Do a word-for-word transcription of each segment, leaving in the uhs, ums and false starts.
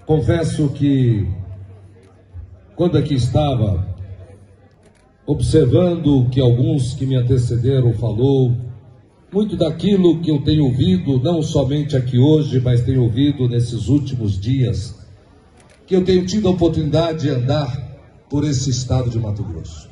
Confesso que, quando aqui estava, observando o que alguns que me antecederam falou, muito daquilo que eu tenho ouvido, não somente aqui hoje, mas tenho ouvido nesses últimos dias, que eu tenho tido a oportunidade de andar por esse estado de Mato Grosso.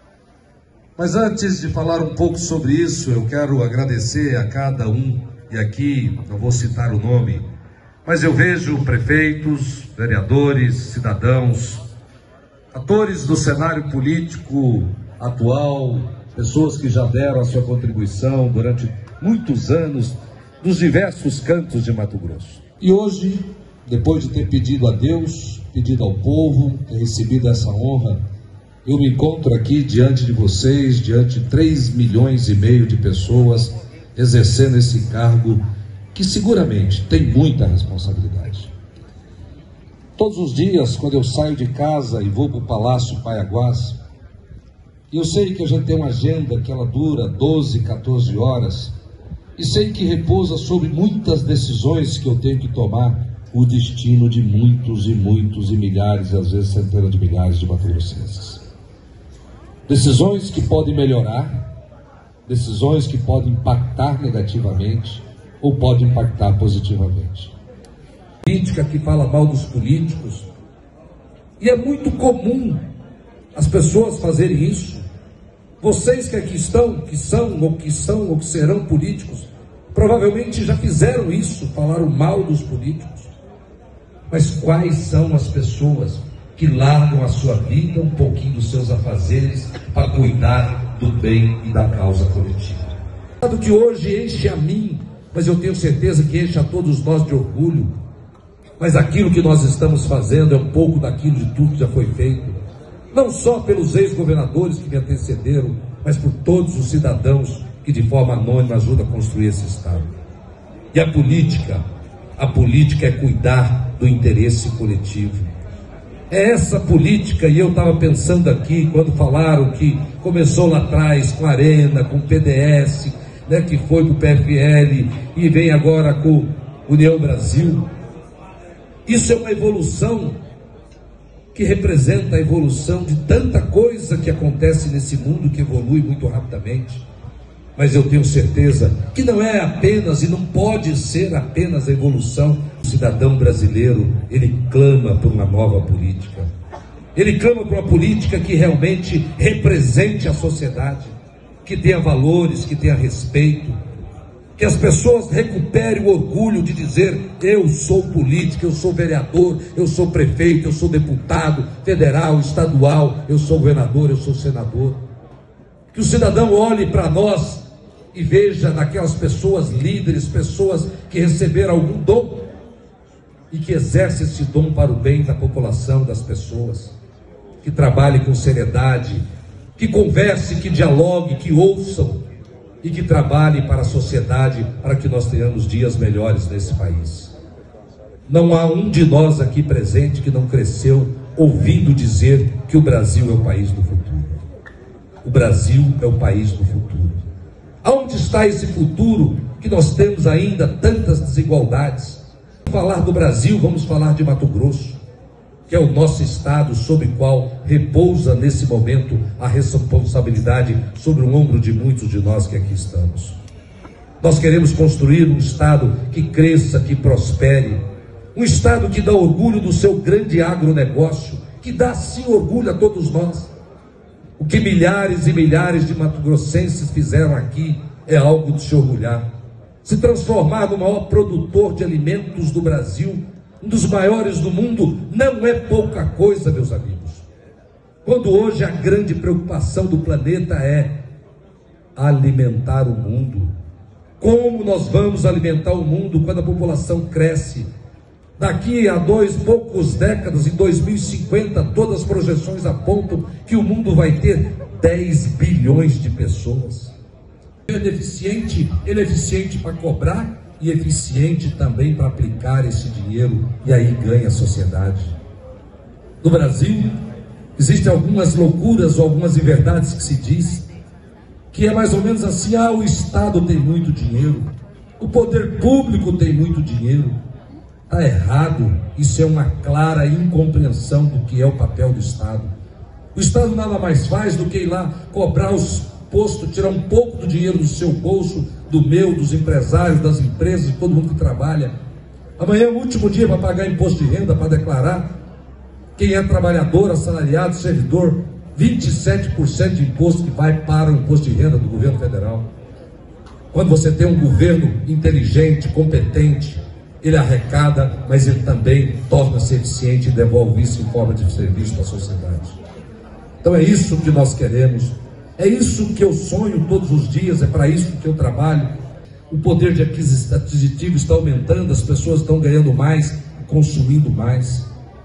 Mas antes de falar um pouco sobre isso, eu quero agradecer a cada um, e aqui não vou citar o nome, mas eu vejo prefeitos, vereadores, cidadãos, atores do cenário político atual, pessoas que já deram a sua contribuição durante muitos anos dos diversos cantos de Mato Grosso. E hoje, depois de ter pedido a Deus, pedido ao povo, ter recebido essa honra, eu me encontro aqui diante de vocês, diante de três milhões e meio de pessoas exercendo esse cargo que seguramente tem muita responsabilidade. Todos os dias, quando eu saio de casa e vou para o Palácio Paiaguás, eu sei que a gente tem uma agenda que ela dura doze, quatorze horas, e sei que repousa sobre muitas decisões que eu tenho que tomar o destino de muitos e muitos e milhares, às vezes centenas de milhares de mato-grossenses. Decisões que podem melhorar, decisões que podem impactar negativamente ou podem impactar positivamente. Política que fala mal dos políticos, e é muito comum as pessoas fazerem isso. Vocês que aqui estão, que são ou que são ou que serão políticos, provavelmente já fizeram isso, falaram mal dos políticos. Mas quais são as pessoas que largam a sua vida, um pouquinho dos seus afazeres, para cuidar do bem e da causa coletiva? O que hoje enche a mim, mas eu tenho certeza que enche a todos nós de orgulho, mas aquilo que nós estamos fazendo é um pouco daquilo de tudo que já foi feito, não só pelos ex-governadores que me antecederam, mas por todos os cidadãos que de forma anônima ajudam a construir esse Estado. E a política, a política é cuidar do interesse coletivo. É essa política, e eu estava pensando aqui, quando falaram que começou lá atrás com a Arena, com o P D S, né, que foi para o P F L e vem agora com União Brasil. Isso é uma evolução que representa a evolução de tanta coisa que acontece nesse mundo, que evolui muito rapidamente. Mas eu tenho certeza que não é apenas e não pode ser apenas a evolução. O cidadão brasileiro, ele clama por uma nova política. Ele clama por uma política que realmente represente a sociedade, que tenha valores, que tenha respeito, que as pessoas recuperem o orgulho de dizer: eu sou político, eu sou vereador, eu sou prefeito, eu sou deputado federal, estadual, eu sou governador, eu sou senador. Que o cidadão olhe para nós e veja naquelas pessoas líderes, pessoas que receberam algum dom e que exercem esse dom para o bem da população, das pessoas, que trabalhem com seriedade, que converse, que dialogue, que ouçam e que trabalhem para a sociedade, para que nós tenhamos dias melhores nesse país. Não há um de nós aqui presente que não cresceu ouvindo dizer que o Brasil é o país do futuro. O Brasil é o país do futuro. Aonde está esse futuro que nós temos ainda tantas desigualdades? Vamos falar do Brasil, vamos falar de Mato Grosso, que é o nosso estado sobre o qual repousa nesse momento a responsabilidade sobre o ombro de muitos de nós que aqui estamos. Nós queremos construir um estado que cresça, que prospere, um estado que dá orgulho do seu grande agronegócio, que dá sim orgulho a todos nós. O que milhares e milhares de mato-grossenses fizeram aqui é algo de se orgulhar. Se transformar no maior produtor de alimentos do Brasil, um dos maiores do mundo, não é pouca coisa, meus amigos. Quando hoje a grande preocupação do planeta é alimentar o mundo. Como nós vamos alimentar o mundo quando a população cresce? Daqui a dois poucos décadas, em dois mil e cinquenta, todas as projeções apontam que o mundo vai ter dez bilhões de pessoas. Ele é eficiente, ele é eficiente para cobrar e eficiente também para aplicar esse dinheiro, e aí ganha a sociedade. No Brasil, existem algumas loucuras ou algumas inverdades que se diz, que é mais ou menos assim: ah, o Estado tem muito dinheiro, o poder público tem muito dinheiro. Está errado, isso é uma clara incompreensão do que é o papel do Estado. O Estado nada mais faz do que ir lá cobrar os postos, tirar um pouco do dinheiro do seu bolso, do meu, dos empresários, das empresas, de todo mundo que trabalha. Amanhã é o último dia para pagar imposto de renda, para declarar. Quem é trabalhador, assalariado, servidor, vinte e sete por cento de imposto que vai para o imposto de renda do governo federal. Quando você tem um governo inteligente, competente, ele arrecada, mas ele também torna-se eficiente e devolve isso em forma de serviço para a sociedade. Então é isso que nós queremos, é isso que eu sonho todos os dias, é para isso que eu trabalho. O poder de aquisitivo está aumentando, as pessoas estão ganhando mais, consumindo mais.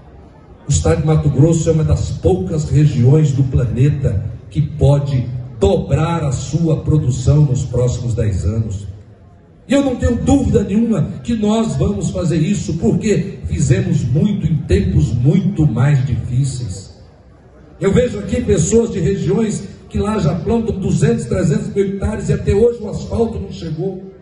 O estado de Mato Grosso é uma das poucas regiões do planeta que pode dobrar a sua produção nos próximos dez anos. E eu não tenho dúvida nenhuma que nós vamos fazer isso, porque fizemos muito em tempos muito mais difíceis. Eu vejo aqui pessoas de regiões que lá já plantam duzentos, trezentos mil hectares e até hoje o asfalto não chegou.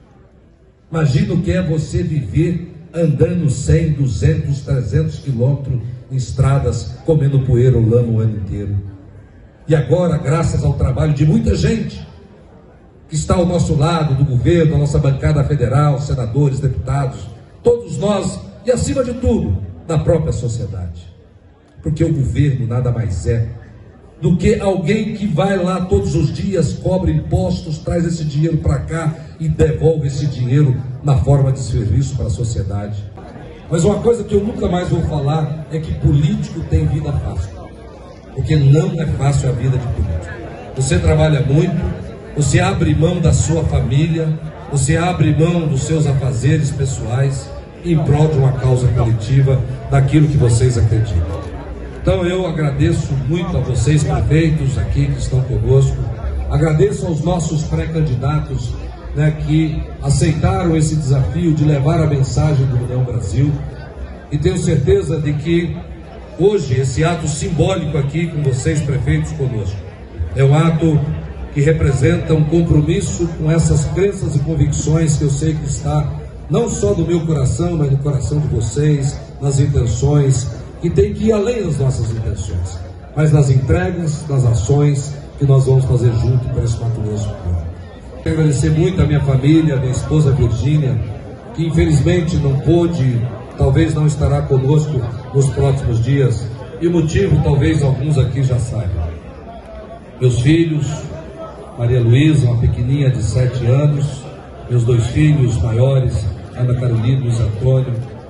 Imagina o que é você viver andando cem, duzentos, trezentos quilômetros em estradas, comendo poeira ou lama o ano inteiro. E agora, graças ao trabalho de muita gente que está ao nosso lado, do governo, da nossa bancada federal, senadores, deputados, todos nós, e acima de tudo, da própria sociedade. Porque o governo nada mais é do que alguém que vai lá todos os dias, cobra impostos, traz esse dinheiro para cá e devolve esse dinheiro na forma de serviço para a sociedade. Mas uma coisa que eu nunca mais vou falar é que político tem vida fácil. Porque não é fácil a vida de político. Você trabalha muito, você abre mão da sua família, você abre mão dos seus afazeres pessoais em prol de uma causa coletiva, daquilo que vocês acreditam. Então eu agradeço muito a vocês, prefeitos aqui que estão conosco, agradeço aos nossos pré-candidatos, né, que aceitaram esse desafio de levar a mensagem do União Brasil, e tenho certeza de que hoje esse ato simbólico aqui com vocês, prefeitos, conosco, é um ato que representa um compromisso com essas crenças e convicções que eu sei que está não só do meu coração, mas no coração de vocês, nas intenções, que tem que ir além das nossas intenções, mas nas entregas, nas ações que nós vamos fazer junto para esse Mato Grosso. Quero agradecer muito a minha família, a minha esposa Virgínia, que infelizmente não pôde, talvez não estará conosco nos próximos dias, e o motivo talvez alguns aqui já saibam. Meus filhos, Maria Luísa, uma pequenininha de sete anos, meus dois filhos maiores, Ana Carolina e Luiz Antônio,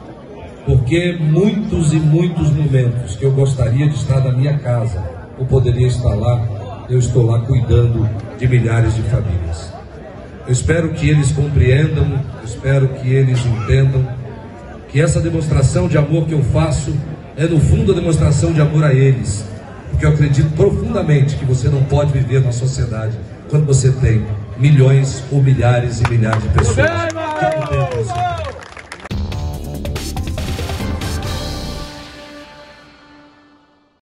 porque muitos e muitos momentos que eu gostaria de estar na minha casa, ou poderia estar lá, eu estou lá cuidando de milhares de famílias. Eu espero que eles compreendam, eu espero que eles entendam que essa demonstração de amor que eu faço é no fundo a demonstração de amor a eles, porque eu acredito profundamente que você não pode viver na sociedade quando você tem milhões ou milhares e milhares de pessoas que entendem você.